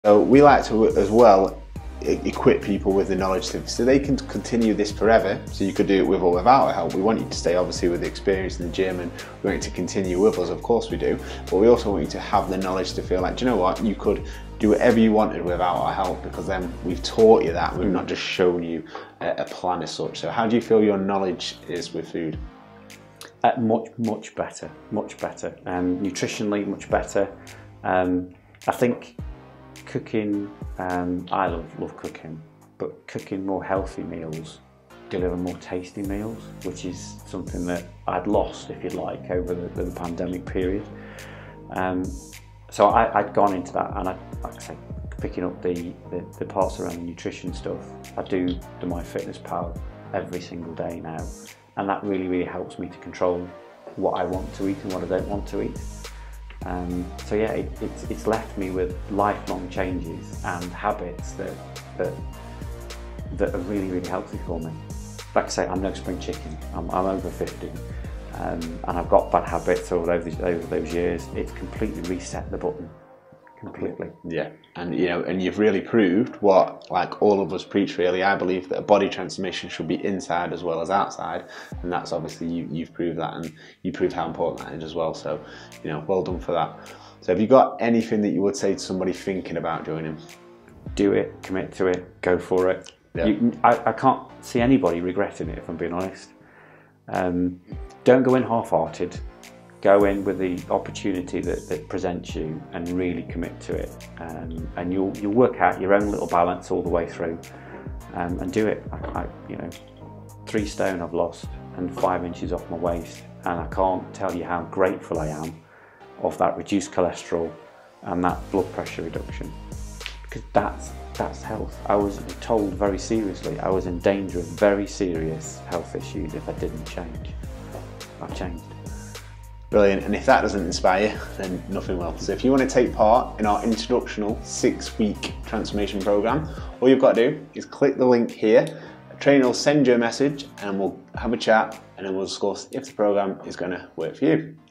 So we like to, as well, equip people with the knowledge so they can continue this forever. So you could do it with or without our help. We want you to stay obviously with the experience in the gym, and we want you to continue with us, of course we do, but we also want you to have the knowledge to feel like, do you know what, you could do whatever you wanted without our help, because then we've taught you that, we've not just shown you a plan as such. So how do you feel your knowledge is with food? Much better, much better. Nutritionally, much better. I think cooking, I love cooking, but cooking more healthy meals deliver more tasty meals, which is something that I'd lost, if you like, over the pandemic period. So I'd gone into that, and like I say, picking up the parts around the nutrition stuff. I do the MyFitnessPal every single day now, and that really helps me to control what I want to eat and what I don't want to eat. So yeah, it's left me with lifelong changes and habits that are really healthy for me. Like I say, I'm no spring chicken. I'm over 50, and I've got bad habits over those years. It's completely reset the button, completely. Yeah, and you know, and you've really proved what, like all of us preach really. I believe that a body transformation should be inside as well as outside, and that's obviously you've proved that, and you proved how important that is as well. So, you know, well done for that. So have you got anything that you would say to somebody thinking about joining? Do it, commit to it, go for it. Yeah. I can't see anybody regretting it, if I'm being honest. Don't go in half-hearted. Go in with the opportunity that presents you and really commit to it, and you'll work out your own little balance all the way through, and do it. You know, 3 stone I've lost and 5 inches off my waist, and I can't tell you how grateful I am of that reduced cholesterol and that blood pressure reduction, because that's health. I was told very seriously I was in danger of very serious health issues if I didn't change. I've changed. Brilliant, and if that doesn't inspire you, then nothing will. So if you want to take part in our introductional 6-week transformation program, all you've got to do is click the link here. A trainer will send you a message and we'll have a chat, and then we'll discuss if the program is going to work for you.